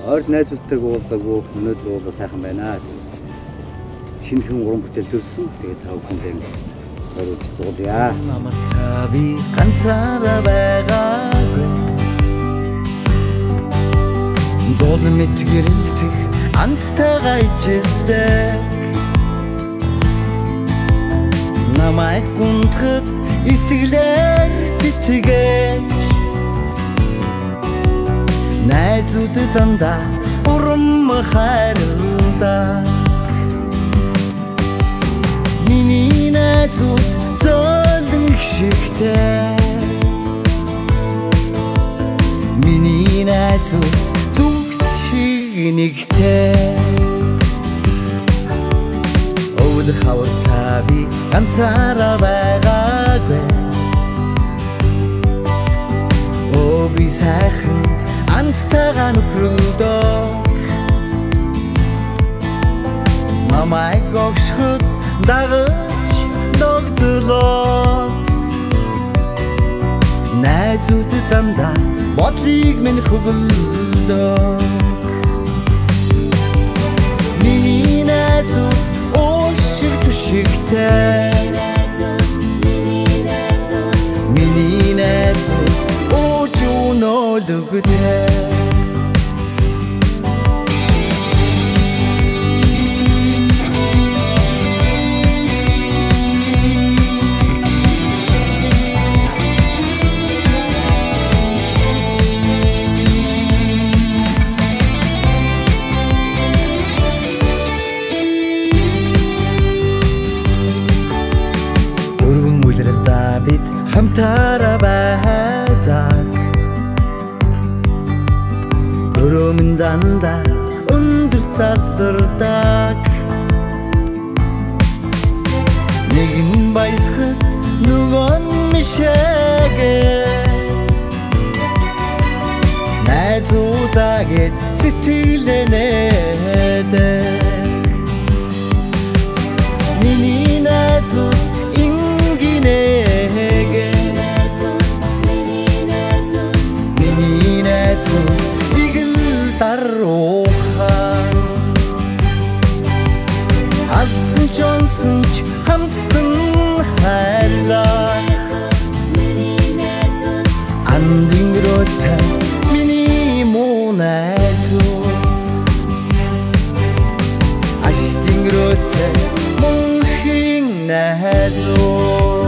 Ойр найзуудтайгаа уулзаагүй өнөөдөр уулзаа сайхан байна. Шинэхэн уран бүтээл төрсөн. Тэгээд та бүхэндээ зориулж дуулъя. Намайг би ганцаараа байгаагүй. Золон мэт гэрэлтэх амттайгаа ичээстэй. Намайг гүндэхэд итгэлээр тэтгэж. Найзуудад дандаа урам хайрлаа. Миний найзууд зөөлөн гişгтэй. Миний найзууд зүгчиг нэгтэй. Өвд хавтаа би ганцаараа байгаагүй. Оо би сайхан амттайгаа нөхрөлдөг. Намайг огшход дагаж догтлоод. Найзуудад дандаа бодлыг минь хөвөлдөг. Миний найзууд уулшиг түшигтэй. Миний найзууд уулжуунолготэй. Бид хамтараа байдаг. Өрөөмн дандаа өндөр залдардаг. Нэг нь баясгал нөгөө нь мишээгээд. Найзуудаа гээд сэтгэлээ нээдэг. Миний найзууд Алдсан чонсон ч хамтдан хайрлаа. Андингрooтай миний муу найзууд. Аштингрooтай мөн хин найзууд.